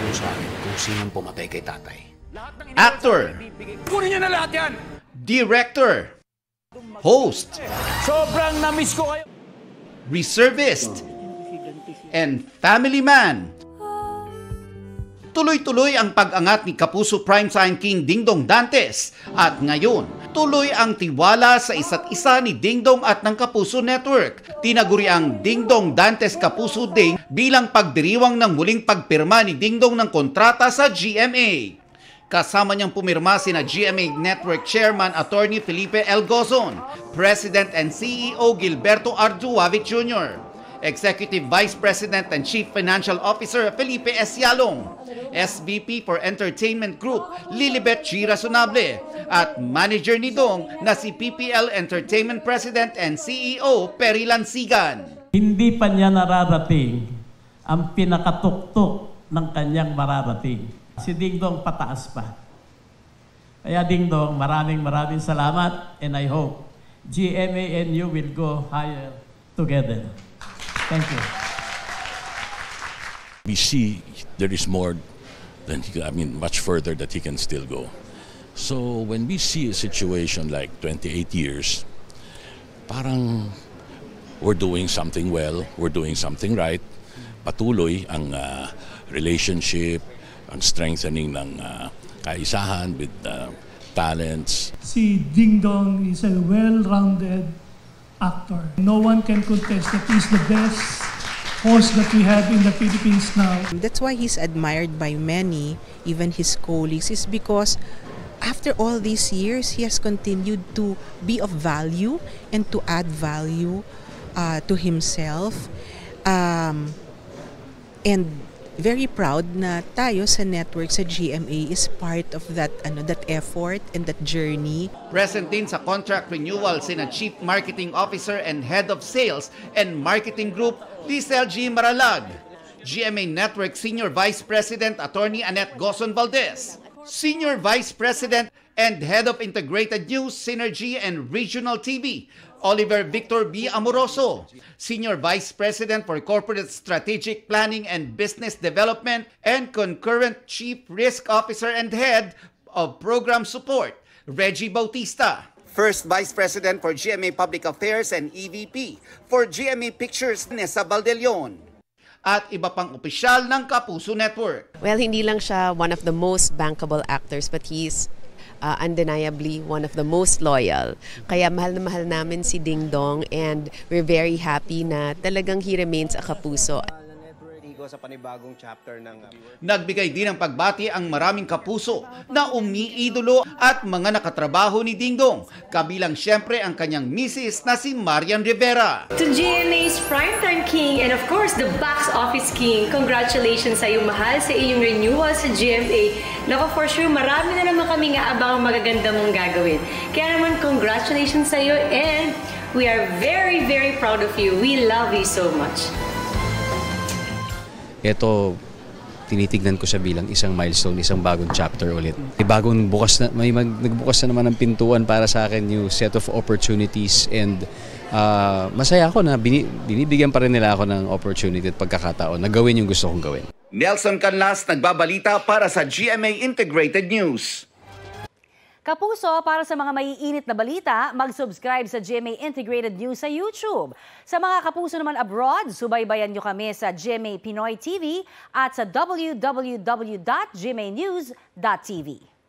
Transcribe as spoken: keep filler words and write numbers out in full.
mo sa akin kung sinong pumatay kay tatay. Actor, Kunin niyo na lahat yan! director, host, Sobrang na-miss ko kayo! reservist, and family man. Tuloy-tuloy ang pag-angat ni Kapuso Primetime King Dingdong Dantes at ngayon, tuloy ang tiwala sa isa't isa ni Dingdong at ng Kapuso Network. Tinaguri ang Dingdong Dantes Kapuso Ding bilang pagdiriwang ng muling pagpirma ni Dingdong ng kontrata sa G M A. Kasama niyang pumirma sina G M A Network Chairman Attorney Felipe L. Gozon, President and C E O Gilberto Arduavit Junior, Executive Vice President and Chief Financial Officer Felipe S. Yalong, S V P for Entertainment Group Lilibet G. Razonable, at manager ni Dong na si P P L Entertainment President and C E O Perry Lansigan. Hindi pa niya nararating ang pinakatuktok ng kanyang mararating. Si Dingdong pataas pa. Kaya Dingdong, maraming maraming salamat and I hope G M A and you will go higher together. Thank you. We see there is more than he, I mean, much further that he can still go. So when we see a situation like twenty-eight years, parang we're doing something well, we're doing something right. Patuloy ang uh, relationship, ang strengthening ng uh, kaisahan with uh, talents. Si Dingdong is a well-rounded actor. No one can contest that he's the best host that we have in the Philippines now. That's why he's admired by many, even his colleagues, is because after all these years, he has continued to be of value and to add value uh, to himself. Um, and very proud na tayo sa network, sa G M A, is part of that ano that effort and that journey. Present din sa contract renewal sina Chief Marketing Officer and Head of Sales and Marketing Group Lisel G. Maralag, G M A Network Senior Vice President Attorney Annette Gozon Valdez, Senior Vice President and Head of Integrated News, Synergy and Regional T V Oliver Victor B. Amoroso, Senior Vice President for Corporate Strategic Planning and Business Development and Concurrent Chief Risk Officer and Head of Program Support, Reggie Bautista. First Vice President for G M A Public Affairs and E V P for G M A Pictures, Nessa Baldelion. At iba pang opisyal ng Kapuso Network. Well, hindi lang siya one of the most bankable actors, but he's Uh, undeniably one of the most loyal. Kaya mahal na mahal namin si Dingdong and we're very happy na talagang he remains a Kapuso. Sa panibagong chapter ng Nagbigay din ng pagbati ang maraming kapuso na umiidolo at mga nakatrabaho ni Dingdong, kabilang siyempre ang kanyang misis na si Marian Rivera. To G M A's Primetime King and of course the Box Office King, congratulations sa iyong mahal sa iyong renewal sa G M A. Nako, for sure, marami na naman kaming aabang magaganda mong gagawin. Kaya naman, congratulations sa iyo and we are very, very proud of you. We love you so much. Ito, tinitignan ko siya bilang isang milestone, isang bagong chapter ulit. May bagong bukas na, may mag, nagbukas na naman ng pintuan para sa akin, new set of opportunities, and uh, masaya ako na bini, binibigyan pa rin nila ako ng opportunity at pagkakataon na gawin yung gusto kong gawin. Nelson Canlas, nagbabalita para sa G M A Integrated News. Kapuso, para sa mga maiinit na balita, mag-subscribe sa G M A Integrated News sa YouTube. Sa mga kapuso naman abroad, subaybayan nyo kami sa G M A Pinoy T V at sa w w w dot g m a news dot t v.